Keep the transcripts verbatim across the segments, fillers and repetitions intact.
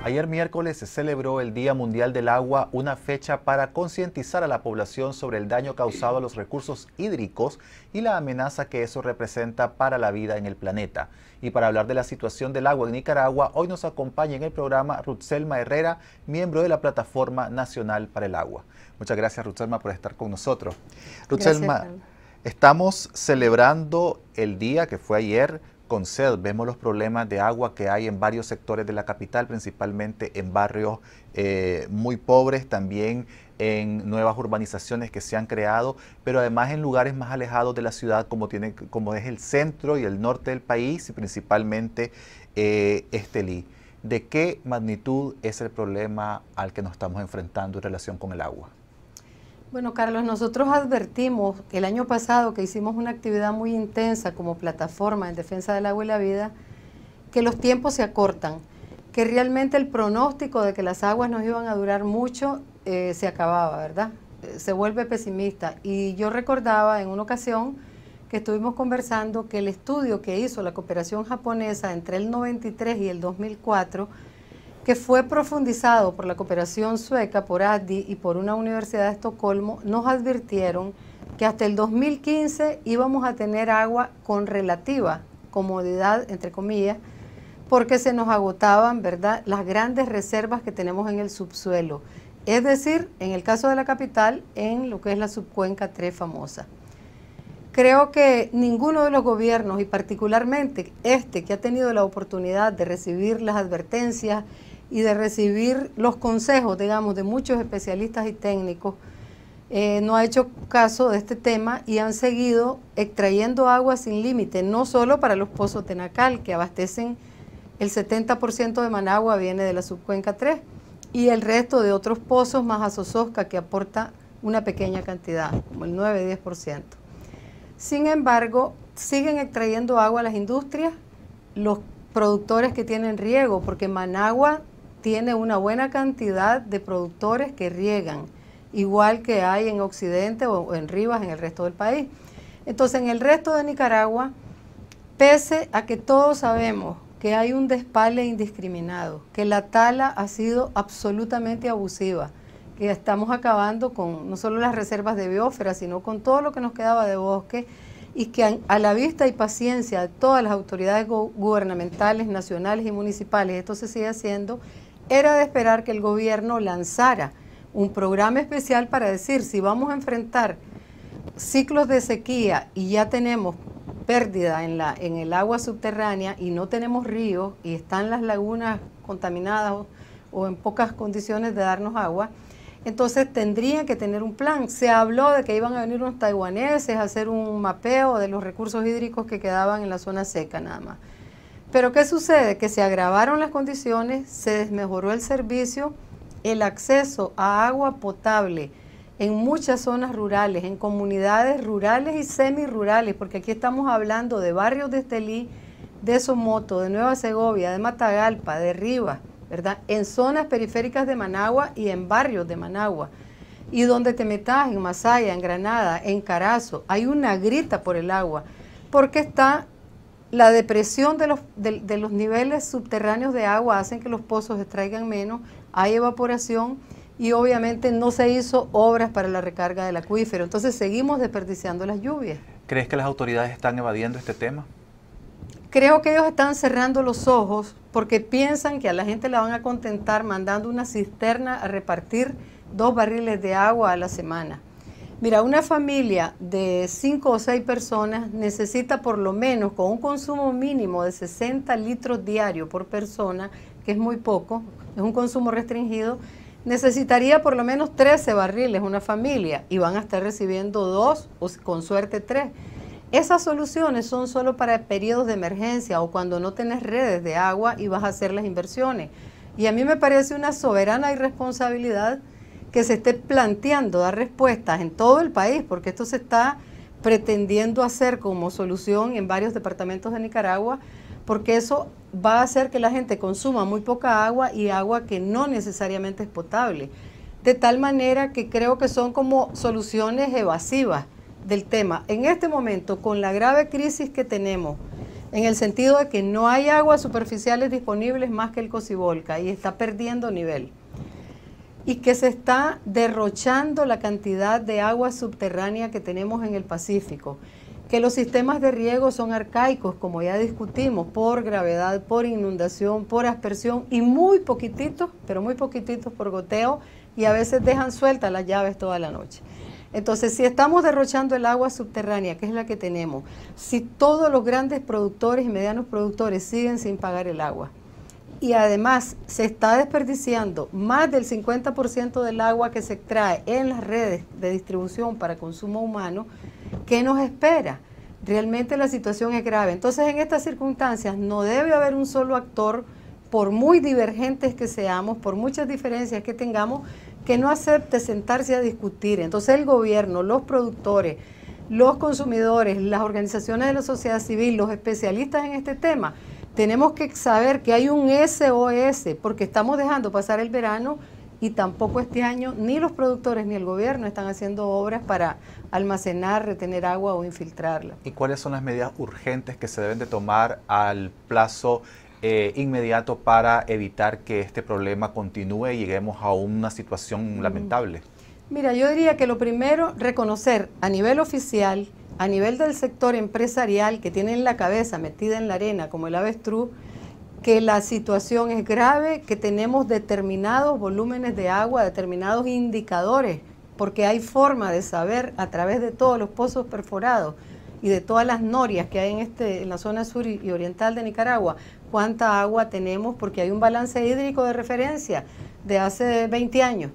Ayer miércoles se celebró el Día Mundial del Agua, una fecha para concientizar a la población sobre el daño causado a los recursos hídricos y la amenaza que eso representa para la vida en el planeta. Y para hablar de la situación del agua en Nicaragua, hoy nos acompaña en el programa Rutselma Herrera, miembro de la Plataforma Nacional para el Agua. Muchas gracias, Rutselma, por estar con nosotros. Rutselma, estamos celebrando el día que fue ayer con C E D. Vemos los problemas de agua que hay en varios sectores de la capital, principalmente en barrios eh, muy pobres, también en nuevas urbanizaciones que se han creado, pero además en lugares más alejados de la ciudad, como, tiene, como es el centro y el norte del país, y principalmente eh, Estelí. ¿De qué magnitud es el problema al que nos estamos enfrentando en relación con el agua? Bueno, Carlos, nosotros advertimos el año pasado que hicimos una actividad muy intensa como plataforma en defensa del agua y la vida, que los tiempos se acortan, que realmente el pronóstico de que las aguas nos iban a durar mucho eh, se acababa, ¿verdad? Eh, se vuelve pesimista. Y yo recordaba en una ocasión que estuvimos conversando que el estudio que hizo la cooperación japonesa entre el noventa y tres y el dos mil cuatro, que fue profundizado por la cooperación sueca, por A D D I y por una universidad de Estocolmo, nos advirtieron que hasta el dos mil quince íbamos a tener agua con relativa comodidad, entre comillas, porque se nos agotaban, ¿verdad?, las grandes reservas que tenemos en el subsuelo. Es decir, en el caso de la capital, en lo que es la subcuenca tres famosa. Creo que ninguno de los gobiernos, y particularmente este que ha tenido la oportunidad de recibir las advertencias y de recibir los consejos, digamos, de muchos especialistas y técnicos, eh, no ha hecho caso de este tema y han seguido extrayendo agua sin límite, no solo para los pozos de Nacal, que abastecen el setenta por ciento de Managua viene de la subcuenca tres, y el resto de otros pozos más a Sososca, que aporta una pequeña cantidad, como el nueve a diez por ciento. Sin embargo, siguen extrayendo agua a las industrias, los productores que tienen riego, porque Managua tiene una buena cantidad de productores que riegan, igual que hay en Occidente o en Rivas, en el resto del país. Entonces, en el resto de Nicaragua, pese a que todos sabemos que hay un despale indiscriminado, que la tala ha sido absolutamente abusiva, que estamos acabando con no solo las reservas de biosfera, sino con todo lo que nos quedaba de bosque, y que a la vista y paciencia de todas las autoridades gubernamentales, nacionales y municipales, esto se sigue haciendo, era de esperar que el gobierno lanzara un programa especial para decir, si vamos a enfrentar ciclos de sequía y ya tenemos pérdida en, la, en el agua subterránea y no tenemos ríos y están las lagunas contaminadas o, o en pocas condiciones de darnos agua, entonces tendrían que tener un plan. Se habló de que iban a venir unos taiwaneses a hacer un mapeo de los recursos hídricos que quedaban en la zona seca nada más. Pero ¿qué sucede? Que se agravaron las condiciones, se desmejoró el servicio, el acceso a agua potable en muchas zonas rurales, en comunidades rurales y semirurales, porque aquí estamos hablando de barrios de Estelí, de Somoto, de Nueva Segovia, de Matagalpa, de Rivas, ¿verdad?, en zonas periféricas de Managua y en barrios de Managua. Y donde te metas, en Masaya, en Granada, en Carazo, hay una grita por el agua, porque está la depresión de los, de, de los niveles subterráneos de agua, hacen que los pozos extraigan menos, hay evaporación y obviamente no se hizo obras para la recarga del acuífero. Entonces seguimos desperdiciando las lluvias. ¿Crees que las autoridades están evadiendo este tema? Creo que ellos están cerrando los ojos porque piensan que a la gente la van a contentar mandando una cisterna a repartir dos barriles de agua a la semana. Mira, una familia de cinco o seis personas necesita por lo menos, con un consumo mínimo de sesenta litros diarios por persona, que es muy poco, es un consumo restringido, necesitaría por lo menos trece barriles una familia y van a estar recibiendo dos o con suerte tres. Esas soluciones son solo para periodos de emergencia o cuando no tenés redes de agua y vas a hacer las inversiones. Y a mí me parece una soberana irresponsabilidad que se esté planteando dar respuestas en todo el país, porque esto se está pretendiendo hacer como solución en varios departamentos de Nicaragua, porque eso va a hacer que la gente consuma muy poca agua y agua que no necesariamente es potable. De tal manera que creo que son como soluciones evasivas del tema. En este momento, con la grave crisis que tenemos en el sentido de que no hay aguas superficiales disponibles más que el Cocibolca y está perdiendo nivel. Y que se está derrochando la cantidad de agua subterránea que tenemos en el Pacífico. Que los sistemas de riego son arcaicos, como ya discutimos, por gravedad, por inundación, por aspersión y muy poquititos, pero muy poquititos por goteo, y a veces dejan sueltas las llaves toda la noche. Entonces, si estamos derrochando el agua subterránea, que es la que tenemos, si todos los grandes productores y medianos productores siguen sin pagar el agua, y además se está desperdiciando más del cincuenta por ciento del agua que se extrae en las redes de distribución para consumo humano, ¿qué nos espera? Realmente la situación es grave. Entonces, en estas circunstancias no debe haber un solo actor, por muy divergentes que seamos, por muchas diferencias que tengamos, que no acepte sentarse a discutir. Entonces, el gobierno, los productores, los consumidores, las organizaciones de la sociedad civil, los especialistas en este tema, tenemos que saber que hay un S O S, porque estamos dejando pasar el verano y tampoco este año ni los productores ni el gobierno están haciendo obras para almacenar, retener agua o infiltrarla. ¿Y cuáles son las medidas urgentes que se deben de tomar al plazo eh, inmediato para evitar que este problema continúe y lleguemos a una situación mm. lamentable? Mira, yo diría que lo primero, reconocer a nivel oficial, a nivel del sector empresarial que tiene la cabeza metida en la arena como el avestruz, que la situación es grave, que tenemos determinados volúmenes de agua, determinados indicadores, porque hay forma de saber a través de todos los pozos perforados y de todas las norias que hay en, este, en la zona sur y oriental de Nicaragua, cuánta agua tenemos, porque hay un balance hídrico de referencia de hace veinte años.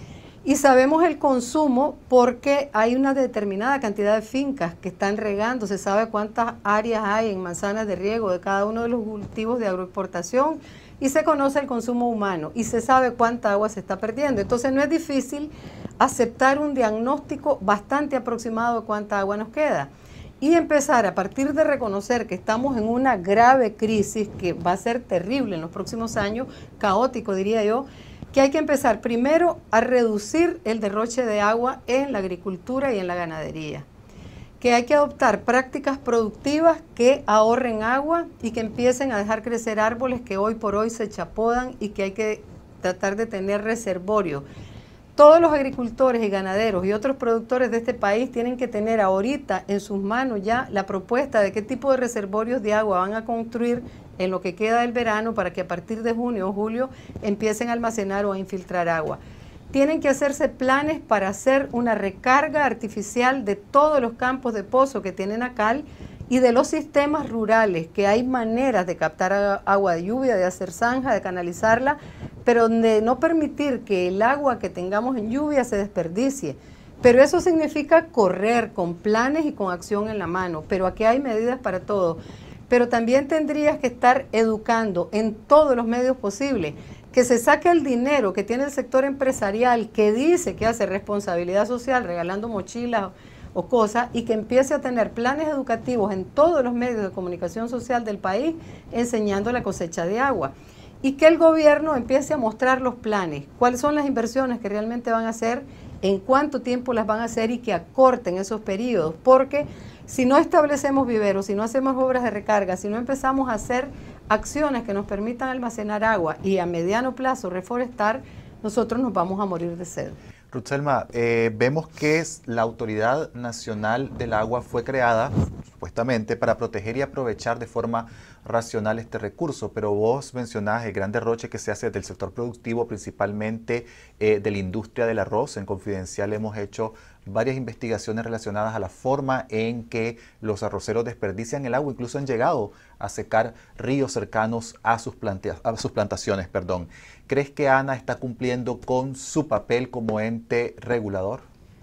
Y sabemos el consumo porque hay una determinada cantidad de fincas que están regando, se sabe cuántas áreas hay en manzanas de riego de cada uno de los cultivos de agroexportación y se conoce el consumo humano y se sabe cuánta agua se está perdiendo. Entonces no es difícil aceptar un diagnóstico bastante aproximado de cuánta agua nos queda y empezar a partir de reconocer que estamos en una grave crisis que va a ser terrible en los próximos años, caótico diría yo, que hay que empezar primero a reducir el derroche de agua en la agricultura y en la ganadería, que hay que adoptar prácticas productivas que ahorren agua y que empiecen a dejar crecer árboles que hoy por hoy se chapodan y que hay que tratar de tener reservorios. Todos los agricultores y ganaderos y otros productores de este país tienen que tener ahorita en sus manos ya la propuesta de qué tipo de reservorios de agua van a construir en lo que queda del verano para que a partir de junio o julio empiecen a almacenar o a infiltrar agua. Tienen que hacerse planes para hacer una recarga artificial de todos los campos de pozo que tienen a cal y de los sistemas rurales, que hay maneras de captar agua de lluvia, de hacer zanja, de canalizarla, pero de no permitir que el agua que tengamos en lluvia se desperdicie. Pero eso significa correr con planes y con acción en la mano, pero aquí hay medidas para todo. Pero también tendrías que estar educando en todos los medios posibles, que se saque el dinero que tiene el sector empresarial, que dice que hace responsabilidad social regalando mochilas o cosas, y que empiece a tener planes educativos en todos los medios de comunicación social del país, enseñando la cosecha de agua. Y que el gobierno empiece a mostrar los planes, cuáles son las inversiones que realmente van a hacer, en cuánto tiempo las van a hacer y que acorten esos periodos, porque si no establecemos viveros, si no hacemos obras de recarga, si no empezamos a hacer acciones que nos permitan almacenar agua y a mediano plazo reforestar, nosotros nos vamos a morir de sed. Ruth Selma, eh, vemos que es la Autoridad Nacional del Agua fue creada supuestamente para proteger y aprovechar de forma racional este recurso, pero vos mencionás el gran derroche que se hace del sector productivo, principalmente eh, de la industria del arroz. En Confidencial hemos hecho varias investigaciones relacionadas a la forma en que los arroceros desperdician el agua, incluso han llegado a secar ríos cercanos a sus, plantea, a sus plantaciones. Perdón. ¿Crees que ANA está cumpliendo con su papel como ente regulador?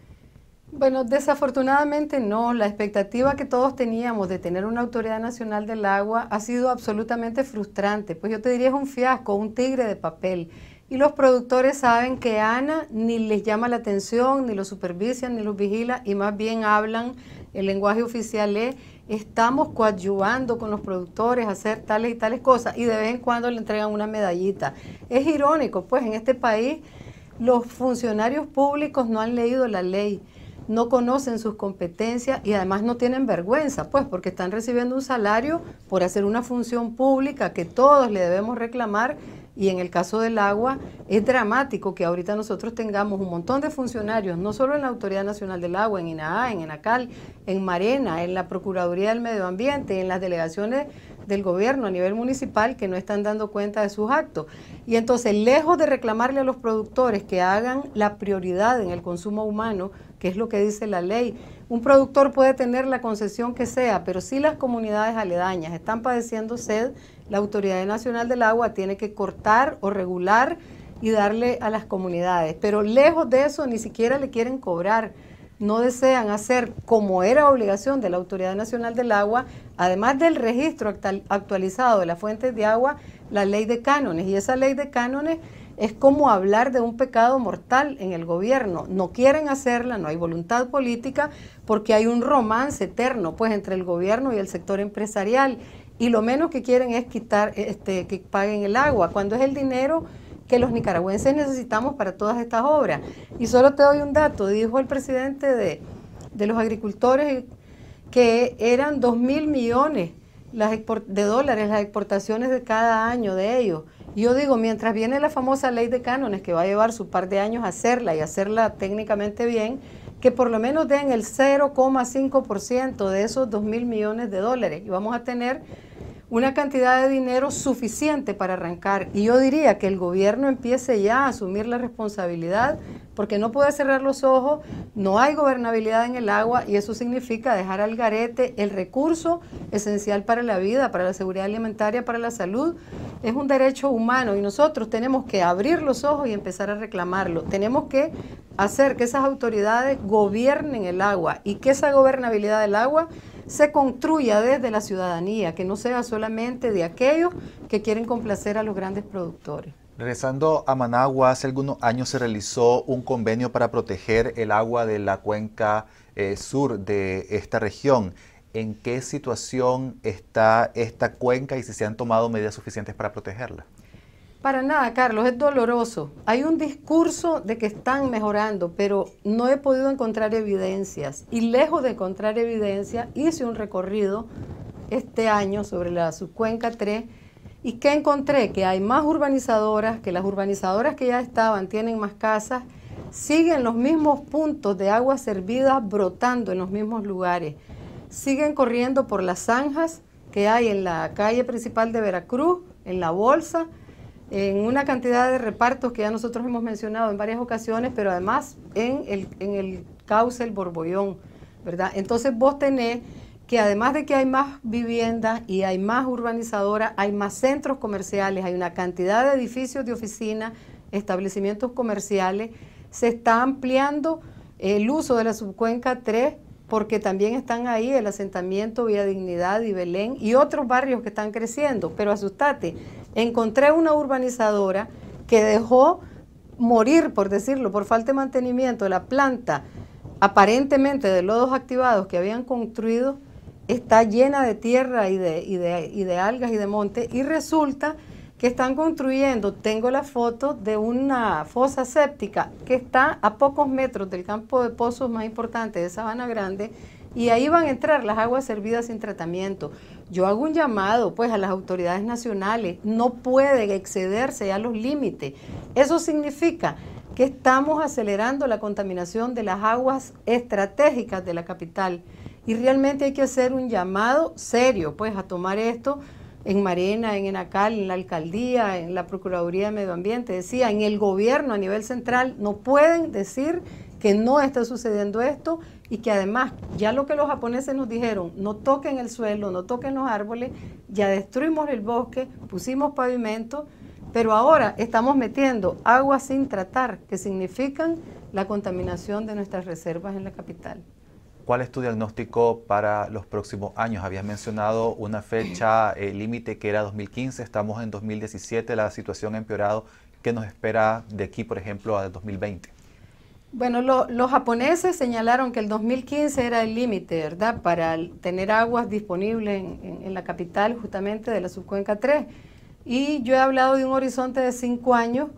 Bueno, desafortunadamente no. La expectativa que todos teníamos de tener una Autoridad Nacional del Agua ha sido absolutamente frustrante. Pues yo te diría es un fiasco, un tigre de papel. Y los productores saben que ANA ni les llama la atención, ni los supervisan, ni los vigila, y más bien hablan, el lenguaje oficial es, estamos coadyuvando con los productores a hacer tales y tales cosas, y de vez en cuando le entregan una medallita. Es irónico, pues en este país los funcionarios públicos no han leído la ley. no conocen sus competencias y además no tienen vergüenza, pues porque están recibiendo un salario por hacer una función pública que todos le debemos reclamar. Y en el caso del agua es dramático que ahorita nosotros tengamos un montón de funcionarios, no solo en la Autoridad Nacional del Agua, en INAH, en ENACAL, en Marena, en la Procuraduría del Medio Ambiente, en las delegaciones del gobierno a nivel municipal, que no están dando cuenta de sus actos. Y entonces, lejos de reclamarle a los productores que hagan la prioridad en el consumo humano, que es lo que dice la ley, un productor puede tener la concesión que sea, pero si las comunidades aledañas están padeciendo sed, la Autoridad Nacional del Agua tiene que cortar o regular y darle a las comunidades. Pero lejos de eso, ni siquiera le quieren cobrar. No desean hacer, como era obligación de la Autoridad Nacional del Agua, además del registro actualizado de las fuentes de agua, la ley de cánones. Y esa ley de cánones es como hablar de un pecado mortal en el gobierno. No quieren hacerla, no hay voluntad política, porque hay un romance eterno pues entre el gobierno y el sector empresarial. Y lo menos que quieren es quitar, este, que paguen el agua, cuando es el dinero que los nicaragüenses necesitamos para todas estas obras. Y solo te doy un dato, dijo el presidente de, de los agricultores que eran dos mil millones las de dólares las exportaciones de cada año de ellos. Y yo digo, mientras viene la famosa ley de cánones, que va a llevar su par de años hacerla y hacerla técnicamente bien, que por lo menos den el cero coma cinco por ciento de esos dos mil millones de dólares. Y vamos a tener una cantidad de dinero suficiente para arrancar. Y yo diría que el gobierno empiece ya a asumir la responsabilidad, porque no puede cerrar los ojos, no hay gobernabilidad en el agua y eso significa dejar al garete el recurso esencial para la vida, para la seguridad alimentaria, para la salud. Es un derecho humano y nosotros tenemos que abrir los ojos y empezar a reclamarlo. Tenemos que hacer que esas autoridades gobiernen el agua y que esa gobernabilidad del agua se construya desde la ciudadanía, que no sea solamente de aquellos que quieren complacer a los grandes productores. Regresando a Managua, hace algunos años se realizó un convenio para proteger el agua de la cuenca eh, sur de esta región. ¿En qué situación está esta cuenca y si se han tomado medidas suficientes para protegerla? Para nada, Carlos, es doloroso. Hay un discurso de que están mejorando, pero no he podido encontrar evidencias. Y lejos de encontrar evidencia, hice un recorrido este año sobre la subcuenca tres. ¿Y qué encontré? Que hay más urbanizadoras, que las urbanizadoras que ya estaban tienen más casas, siguen los mismos puntos de aguas servidas brotando en los mismos lugares. Siguen corriendo por las zanjas que hay en la calle principal de Veracruz, en La Bolsa, en una cantidad de repartos que ya nosotros hemos mencionado en varias ocasiones, pero además en el, en el cauce El Borbollón, ¿verdad? Entonces vos tenés que además de que hay más viviendas y hay más urbanizadoras, hay más centros comerciales, hay una cantidad de edificios de oficinas, establecimientos comerciales, se está ampliando el uso de la subcuenca tres, porque también están ahí el asentamiento Villa Dignidad y Belén y otros barrios que están creciendo. Pero asustate, encontré una urbanizadora que dejó morir, por decirlo, por falta de mantenimiento, la planta aparentemente de lodos activados que habían construido, está llena de tierra y de, y de, y de algas y de monte, y resulta que están construyendo, tengo la foto de una fosa séptica que está a pocos metros del campo de pozos más importante de Sabana Grande, y ahí van a entrar las aguas servidas sin tratamiento. Yo hago un llamado pues a las autoridades nacionales, no pueden excederse ya los límites. Eso significa que estamos acelerando la contaminación de las aguas estratégicas de la capital, y realmente hay que hacer un llamado serio pues a tomar esto en Marena, en ENACAL, en la alcaldía, en la Procuraduría de Medio Ambiente. Decía, en el gobierno a nivel central no pueden decir que no está sucediendo esto y que además ya lo que los japoneses nos dijeron, no toquen el suelo, no toquen los árboles, ya destruimos el bosque, pusimos pavimento, pero ahora estamos metiendo agua sin tratar, que significan la contaminación de nuestras reservas en la capital. ¿Cuál es tu diagnóstico para los próximos años? Habías mencionado una fecha eh, límite que era dos mil quince, estamos en dos mil diecisiete, la situación ha empeorado. ¿Qué nos espera de aquí, por ejemplo, a dos mil veinte? Bueno, lo, los japoneses señalaron que el dos mil quince era el límite, ¿verdad?, para tener aguas disponibles en, en, en la capital justamente de la subcuenca tres. Y yo he hablado de un horizonte de cinco años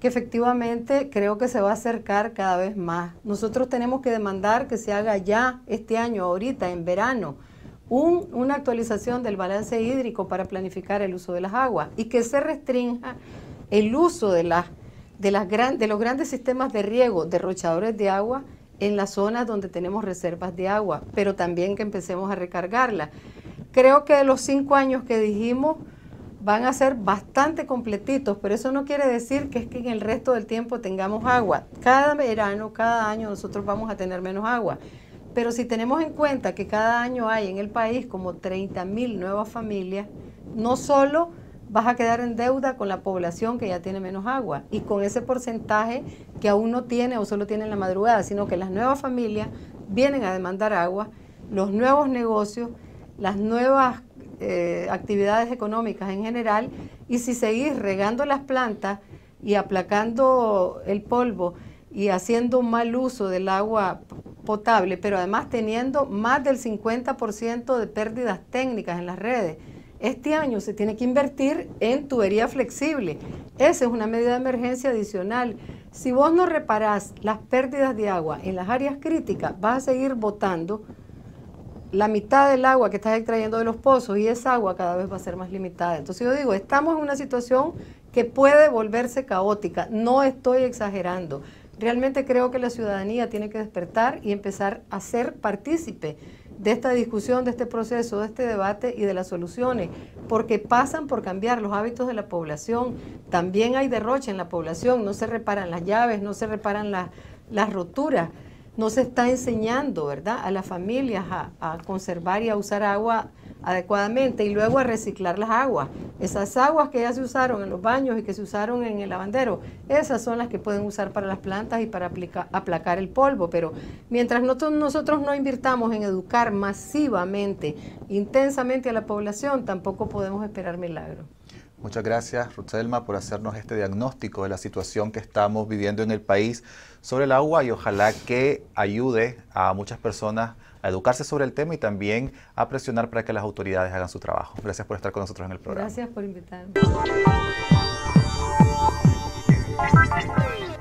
que efectivamente creo que se va a acercar cada vez más. Nosotros tenemos que demandar que se haga ya este año, ahorita, en verano, un, una actualización del balance hídrico para planificar el uso de las aguas y que se restrinja el uso de, las, de, las gran, de los grandes sistemas de riego, derrochadores de agua, en las zonas donde tenemos reservas de agua, pero también que empecemos a recargarla. Creo que los cinco años que dijimos van a ser bastante completitos, pero eso no quiere decir que es que en el resto del tiempo tengamos agua. Cada verano, cada año nosotros vamos a tener menos agua. Pero si tenemos en cuenta que cada año hay en el país como treinta mil nuevas familias, no solo vas a quedar en deuda con la población que ya tiene menos agua y con ese porcentaje que aún no tiene o solo tiene en la madrugada, sino que las nuevas familias vienen a demandar agua, los nuevos negocios, las nuevas Eh, actividades económicas en general, y si seguís regando las plantas y aplacando el polvo y haciendo un mal uso del agua potable, pero además teniendo más del cincuenta por ciento de pérdidas técnicas en las redes, este año se tiene que invertir en tubería flexible. Esa es una medida de emergencia adicional. Si vos no reparás las pérdidas de agua en las áreas críticas, vas a seguir botando la mitad del agua que estás extrayendo de los pozos y esa agua cada vez va a ser más limitada. Entonces yo digo, estamos en una situación que puede volverse caótica, no estoy exagerando. Realmente creo que la ciudadanía tiene que despertar y empezar a ser partícipe de esta discusión, de este proceso, de este debate y de las soluciones, porque pasan por cambiar los hábitos de la población. También hay derroche en la población, no se reparan las llaves, no se reparan las, las roturas. No se está enseñando, ¿verdad?, a las familias a, a conservar y a usar agua adecuadamente y luego a reciclar las aguas. Esas aguas que ya se usaron en los baños y que se usaron en el lavandero, esas son las que pueden usar para las plantas y para aplica, aplacar el polvo. Pero mientras nosotros, nosotros no invirtamos en educar masivamente, intensamente a la población, tampoco podemos esperar milagros. Muchas gracias, Ruth Selma, por hacernos este diagnóstico de la situación que estamos viviendo en el país sobre el agua y ojalá que ayude a muchas personas a educarse sobre el tema y también a presionar para que las autoridades hagan su trabajo. Gracias por estar con nosotros en el programa. Gracias por invitarme.